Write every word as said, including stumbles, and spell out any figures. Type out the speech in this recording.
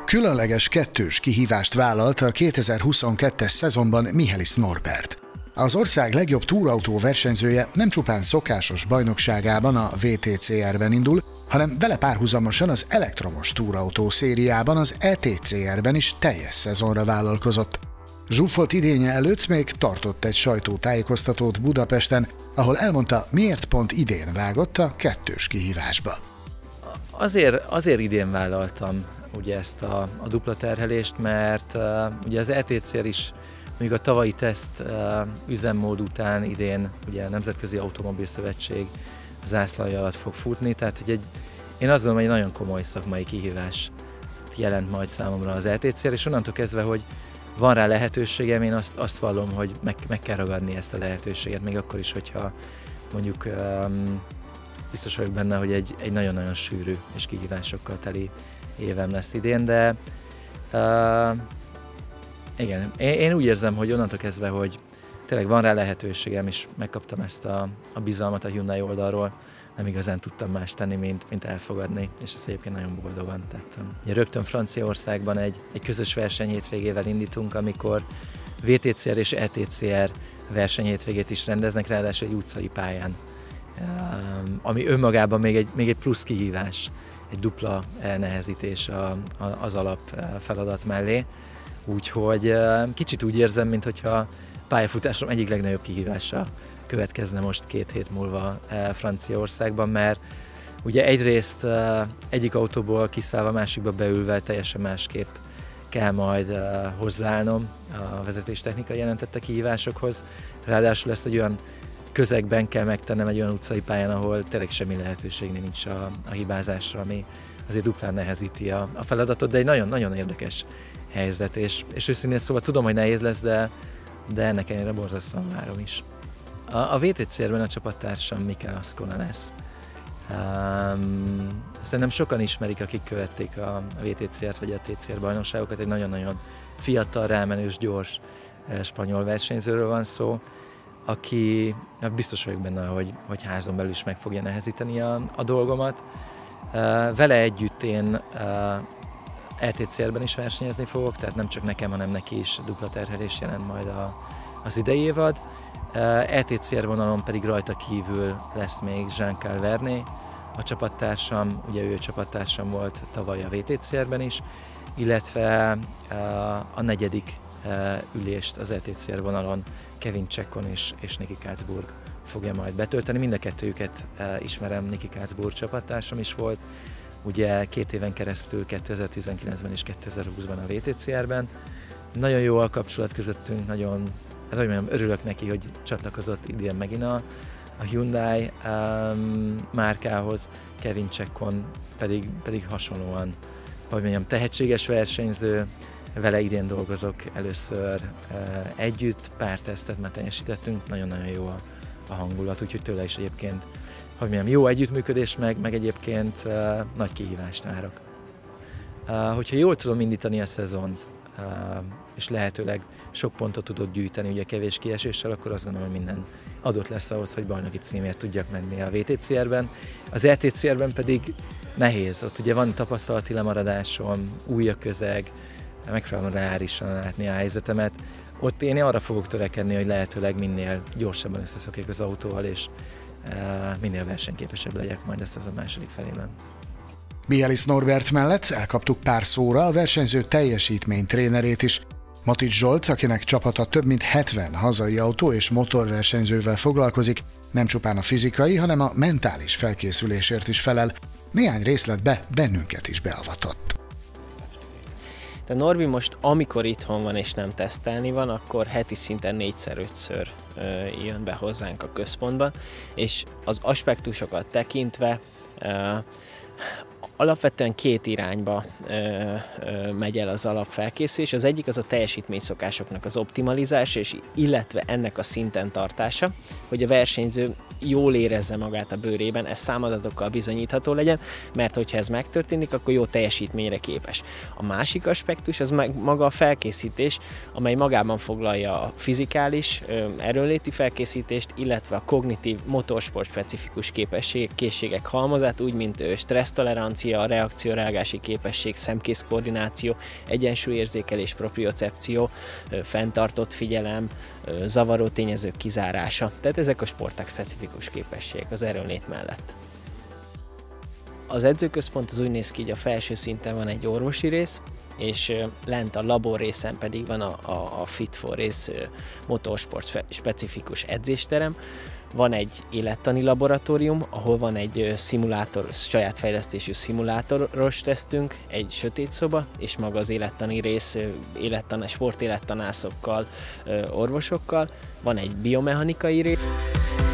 Különleges kettős kihívást vállalt a kétezer-huszonkettes szezonban Mihális Norbert. Az ország legjobb túrautó versenyzője nem csupán szokásos bajnokságában, a vé té cé er-ben indul, hanem vele párhuzamosan az elektromos túrautó szériában, az é té cé er-ben is teljes szezonra vállalkozott. Zsúfolt idénye előtt még tartott egy sajtótájékoztatót Budapesten, ahol elmondta, miért pont idén vágott a kettős kihívásba. Azért, azért idén vállaltam ugye ezt a, a dupla terhelést, mert uh, ugye az é té cé er is még a tavalyi teszt uh, üzemmód után idén ugye a Nemzetközi Automobil Szövetség zászlaja alatt fog futni, tehát hogy egy, én azt gondolom, hogy egy nagyon komoly szakmai kihívás jelent majd számomra az é té cé er, és onnantól kezdve, hogy van rá lehetőségem, én azt, azt vallom, hogy meg, meg kell ragadni ezt a lehetőséget, még akkor is, hogyha mondjuk um, biztos vagyok benne, hogy egy, egy nagyon-nagyon sűrű és kihívásokkal teli évem lesz idén, de uh, igen, én, én úgy érzem, hogy onnantól kezdve, hogy tényleg van rá lehetőségem, és megkaptam ezt a, a bizalmat a Hyundai oldalról, nem igazán tudtam más tenni, mint, mint elfogadni, és ezt egyébként nagyon boldogan tettem. Ugye rögtön Franciaországban egy, egy közös versenyhétvégével indítunk, amikor vé té cé er és é té cé er versenyhétvégét is rendeznek, ráadásul egy utcai pályán, ami önmagában még egy, még egy plusz kihívás, egy dupla elnehezítés a, a, az alap feladat mellé. Úgyhogy kicsit úgy érzem, mintha pályafutásom egyik legnagyobb kihívása következne most két hét múlva Franciaországban, mert ugye egyrészt egyik autóból kiszállva, másikba beülve teljesen másképp kell majd hozzáállnom a vezetéstechnika jelentette kihívásokhoz. Ráadásul ezt egy olyan közegben kell megtennem, egy olyan utcai pályán, ahol tényleg semmi lehetőség nincs a, a hibázásra, ami azért duplán nehezíti a, a feladatot, de egy nagyon-nagyon érdekes helyzet, és, és őszintén szóval tudom, hogy nehéz lesz, de, de ennek ellenére borzasztóan várom is. A, a vé té cé er-ben a csapattársam Mikel Ascona lesz. Um, szerintem sokan ismerik, akik követték a vé té cé er-t vagy a té cé er bajnokságokat, egy nagyon-nagyon fiatal, rámenős, gyors eh, spanyol versenyzőről van szó, aki biztos vagyok benne, hogy, hogy házon belül is meg fogja nehezíteni a, a dolgomat. Uh, vele együtt én uh, é té cé er-ben is versenyezni fogok, tehát nem csak nekem, hanem neki is dupla terhelés jelent majd a, az idei évad. Uh, é té cé er vonalon pedig rajta kívül lesz még Jean-Carl Vernet, a csapattársam, ugye ő csapattársam volt tavaly a vé té cé er-ben is, illetve uh, a negyedik uh, ülést az é té cé er vonalon Kevin Chekon és, és Niki Katzburg fogja majd betölteni. Mind a kettőjüket uh, ismerem, Niki Katzburg csapattársam is volt, ugye két éven keresztül kétezer-tizenkilencben és kétezer-húszban a vé té cé er-ben. Nagyon jó a kapcsolat közöttünk, nagyon, hát hogy mondjam, örülök neki, hogy csatlakozott idén megint a, a Hyundai um, márkához, Kevin Chekon pedig, pedig hasonlóan, hogy mondjam, tehetséges versenyző, vele idén dolgozok először uh, együtt, pár tesztet már teljesítettünk, nagyon-nagyon jó a, a hangulat, úgyhogy tőle is egyébként, hogy mondjam, jó együttműködés, meg, meg egyébként uh, nagy kihívást várok. Uh, hogyha jól tudom indítani a szezont, uh, és lehetőleg sok pontot tudok gyűjteni, ugye kevés kieséssel, akkor azt gondolom, hogy minden adott lesz ahhoz, hogy bajnoki címért tudjak menni a vé té cé er-ben. Az é té cé er-ben pedig nehéz, ott ugye van tapasztalati lemaradásom, új a közeg, megpróbálom reálisan látni a helyzetemet. Ott én arra fogok törekedni, hogy lehetőleg minél gyorsabban összeszokjak az autóval, és uh, minél versenyképesebb legyek majd ezt az a második felében. Mihális Norbert mellett elkaptuk pár szóra a versenyző teljesítmény trénerét is. Matics Zsolt, akinek csapata több mint hetven hazai autó és motorversenyzővel foglalkozik, nem csupán a fizikai, hanem a mentális felkészülésért is felel. Néhány részletbe bennünket is beavatott. De Norbi most, amikor itthon van és nem tesztelni van, akkor heti szinten négyszer-ötször jön be hozzánk a központba, és az aspektusokat tekintve alapvetően két irányba ö, ö, megy el az alapfelkészülés. Az egyik az a teljesítményszokásoknak az optimalizása, és illetve ennek a szinten tartása, hogy a versenyző jól érezze magát a bőrében, ez számadatokkal bizonyítható legyen, mert hogyha ez megtörténik, akkor jó teljesítményre képes. A másik aspektus az meg maga a felkészítés, amely magában foglalja a fizikális, erőnléti felkészítést, illetve a kognitív, motorsport specifikus képesség, készségek halmazát, úgy mint stressztolerancia, reakcióreagási képesség, szemkész koordináció, egyensúlyérzékelés, propriocepció, fenntartott figyelem, zavaró tényezők kizárása. Tehát ezek a sporták specifikus képességek az erőnlét mellett. Az edzőközpont az úgy néz ki, hogy a felső szinten van egy orvosi rész, és lent a labor részen pedig van a, a, a Fit for Race motorsport specifikus edzésterem. Van egy élettani laboratórium, ahol van egy szimulátor, saját fejlesztésű szimulátoros tesztünk, egy sötét szoba, és maga az élettani rész élettan, sportélettanászokkal, orvosokkal. Van egy biomechanikai rész.